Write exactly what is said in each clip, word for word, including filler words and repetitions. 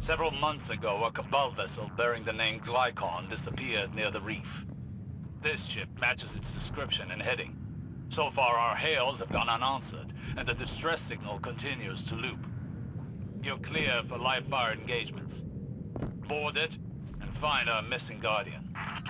Several months ago, a Cabal vessel bearing the name Glykon disappeared near the reef. This ship matches its description and heading. So far, our hails have gone unanswered, and the distress signal continues to loop. You're clear for live-fire engagements. Board it, and find our missing Guardian.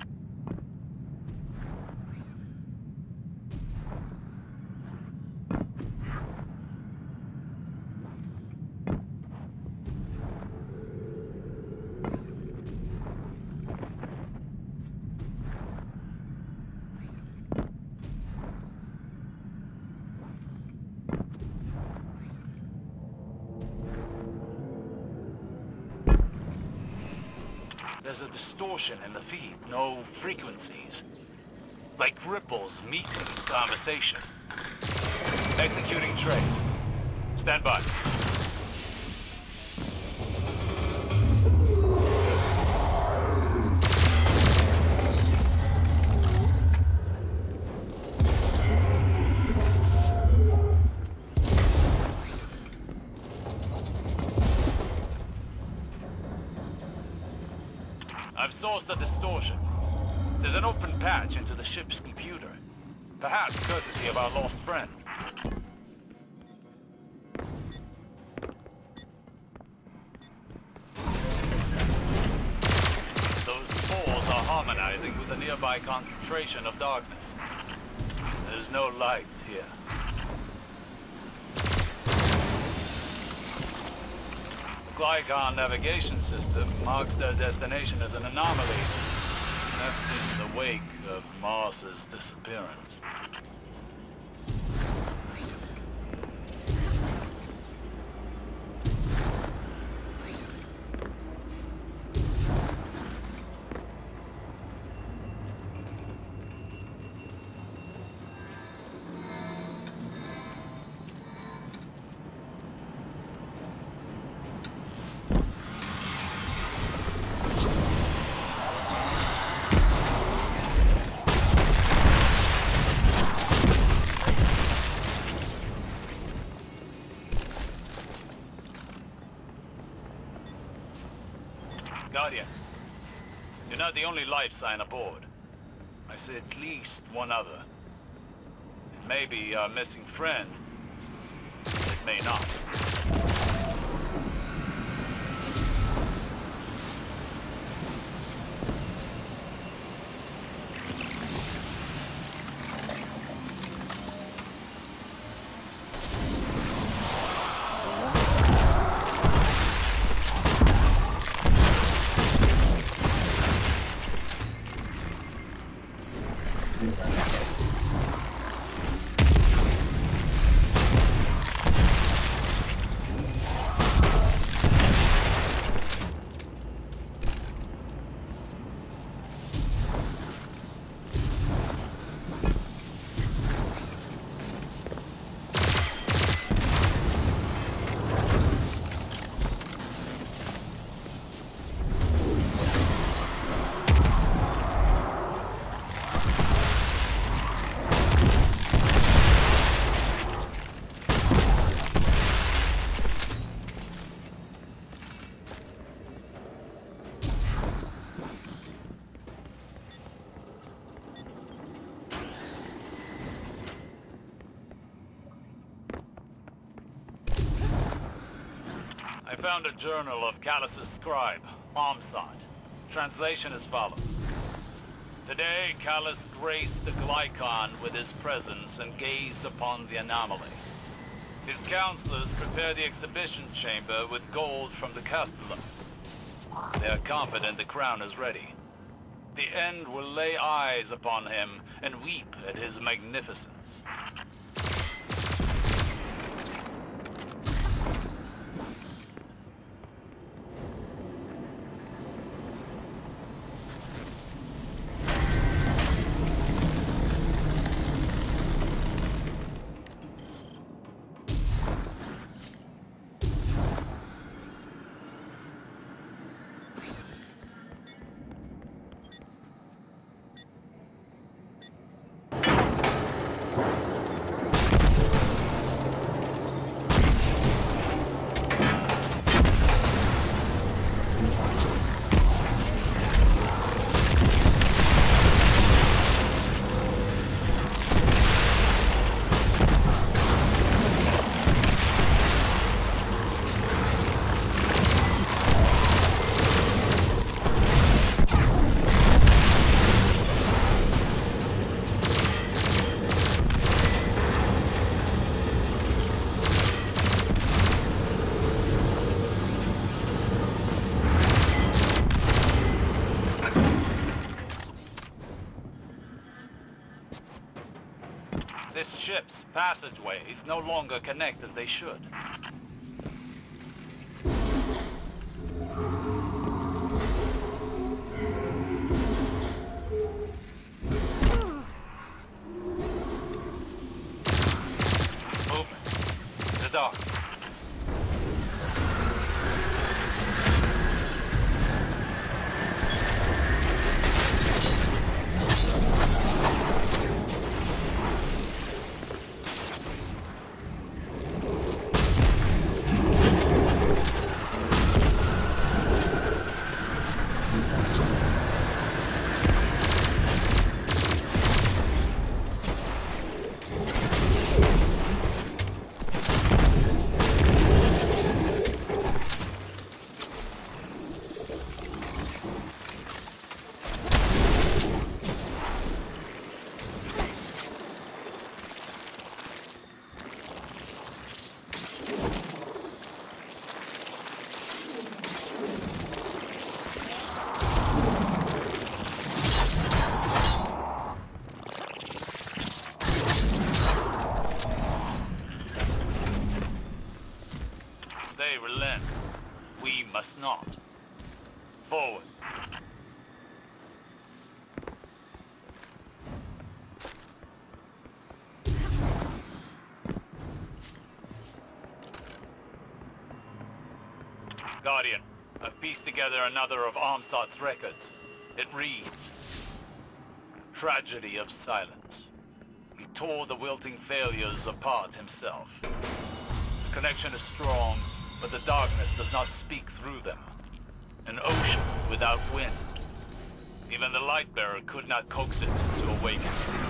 There's a distortion in the feed, no frequencies. Like ripples meeting conversation. Executing trace. Stand by. I've sourced a distortion. There's an open patch into the ship's computer. Perhaps courtesy of our lost friend. Those spores are harmonizing with the nearby concentration of darkness. There's no light here. The Glykon navigation system marks their destination as an anomaly, left in the wake of Mars's disappearance. Guardian, you're not the only life sign aboard. I see at least one other. It may be our missing friend. It may not. I found a journal of Callus's scribe, Armsat. Translation as follows. Today, Callus graced the Glykon with his presence and gazed upon the anomaly. His counselors prepared the exhibition chamber with gold from the Castellum. They are confident the crown is ready. The end will lay eyes upon him and weep at his magnificence. This ship's passageways no longer connect as they should. Movement. The dock. They relent. We must not. Forward. Guardian, I've pieced together another of Armsat's records. It reads, Tragedy of Silence. He tore the wilting failures apart himself. The connection is strong, but the darkness does not speak through them. An ocean without wind. Even the Lightbearer could not coax it to awaken.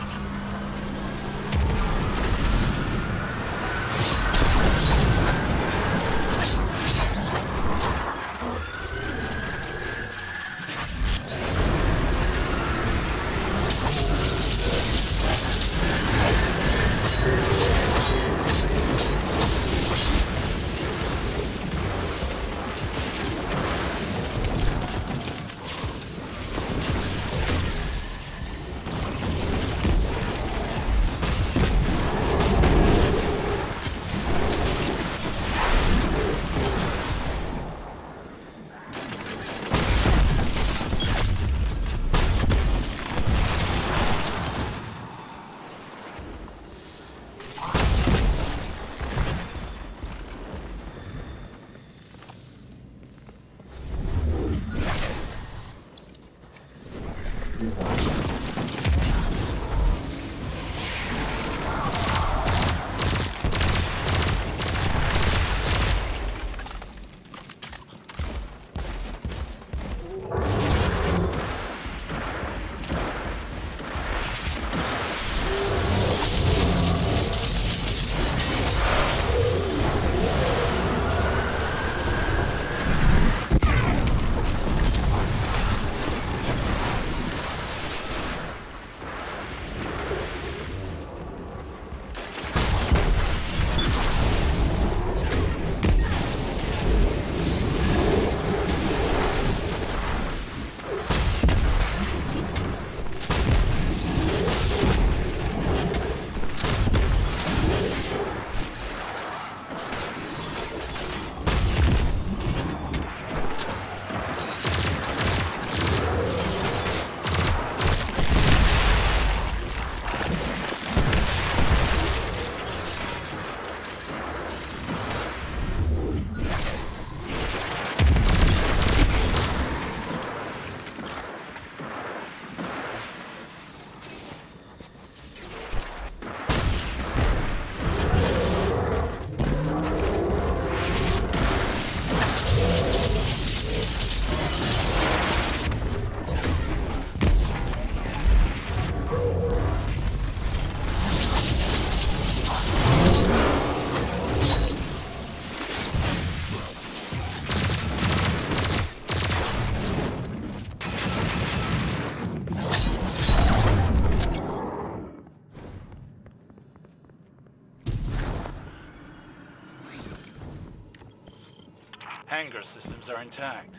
Hangar systems are intact.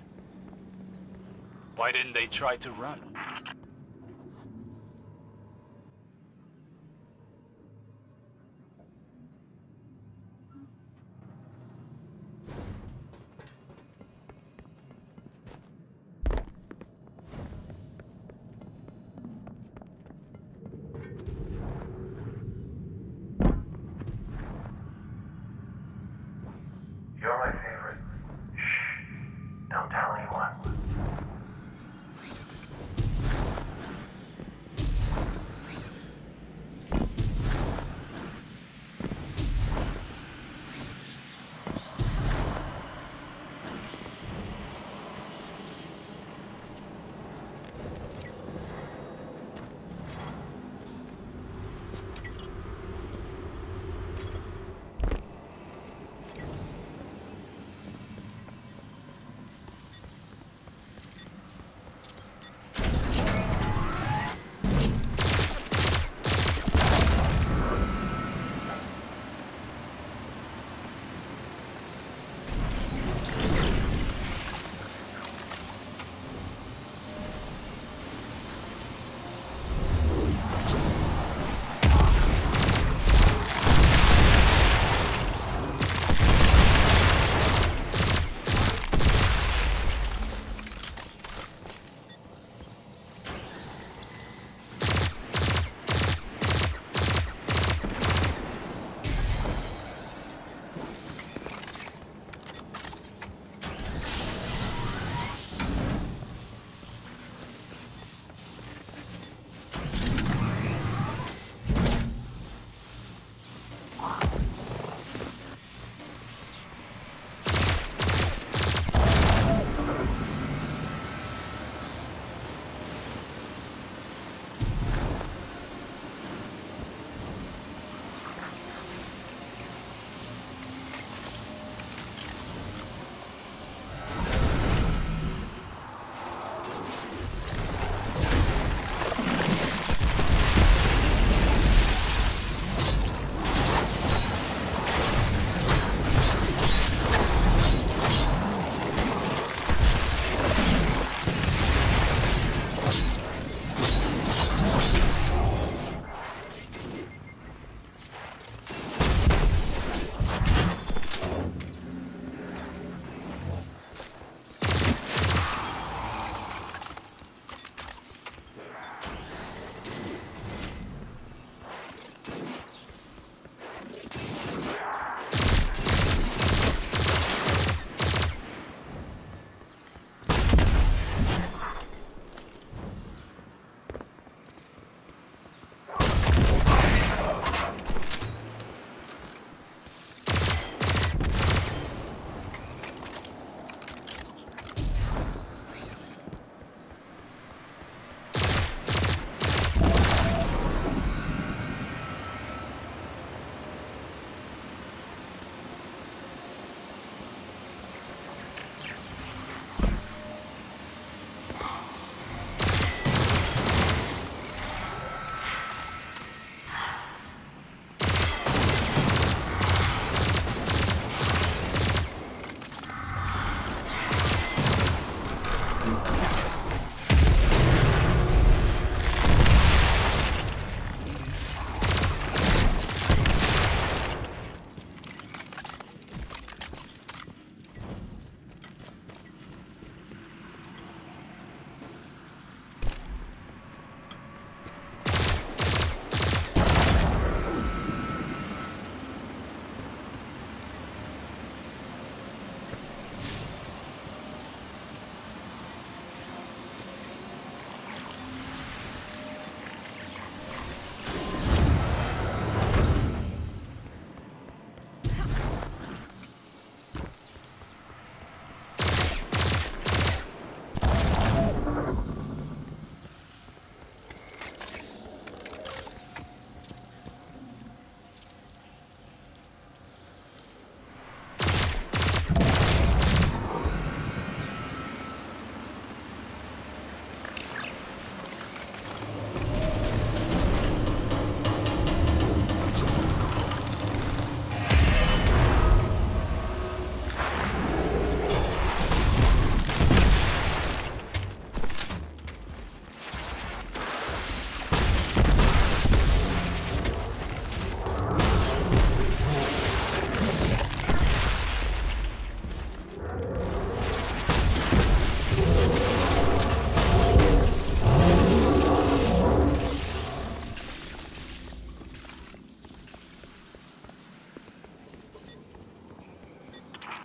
Why didn't they try to run?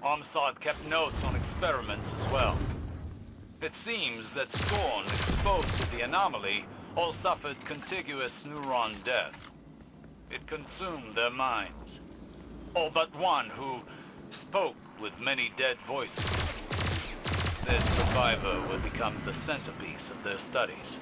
OMSAT kept notes on experiments as well. It seems that Scorn, exposed to the anomaly, all suffered contiguous neuron death. It consumed their minds. All but one who spoke with many dead voices. This survivor will become the centerpiece of their studies.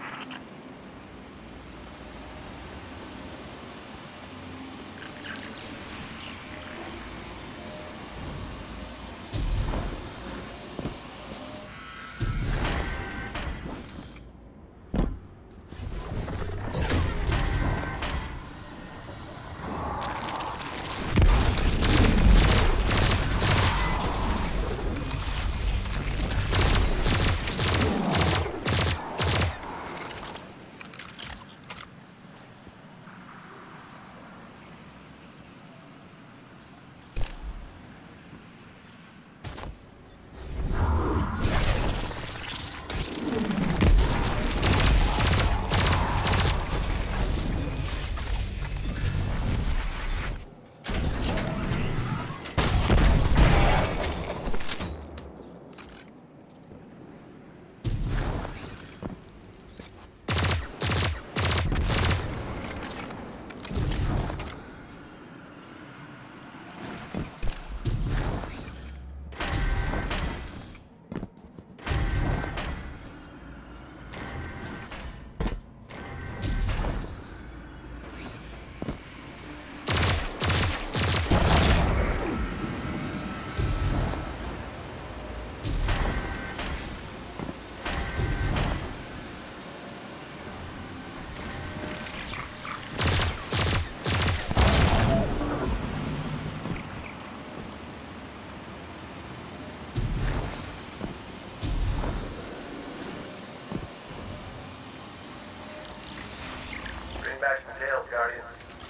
Back to jail, Guardian.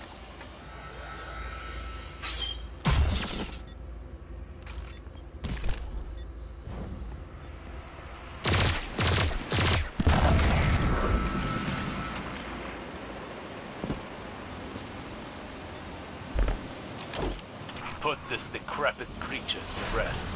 Put this decrepit creature to rest.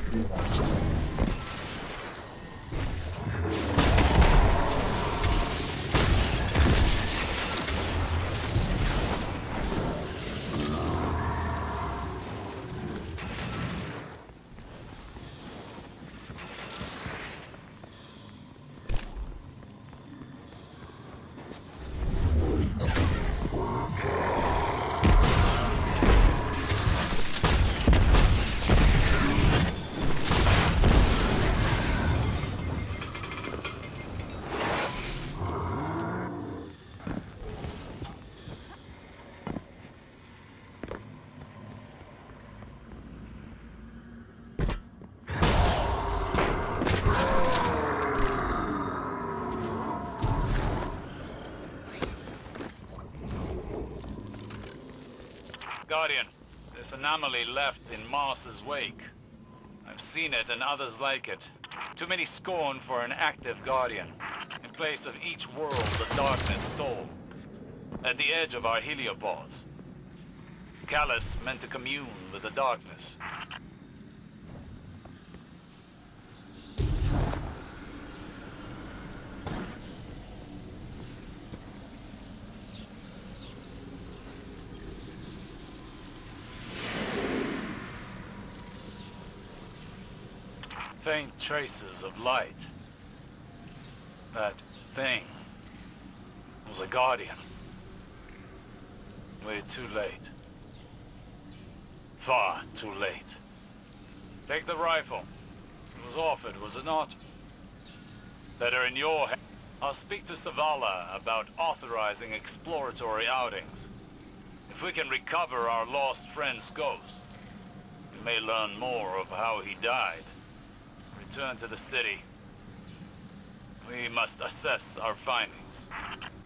Guardian, this anomaly left in Mars's wake. I've seen it and others like it. Too many scorn for an active Guardian. In place of each world the darkness stole. At the edge of our heliopause. Callus meant to commune with the darkness. Faint traces of light. That thing was a Guardian. Way too late. Far too late. Take the rifle. It was offered, was it not? Better in your hands. I'll speak to Zavala about authorizing exploratory outings. If we can recover our lost friend's ghost, we may learn more of how he died. Return to the city. We must assess our findings.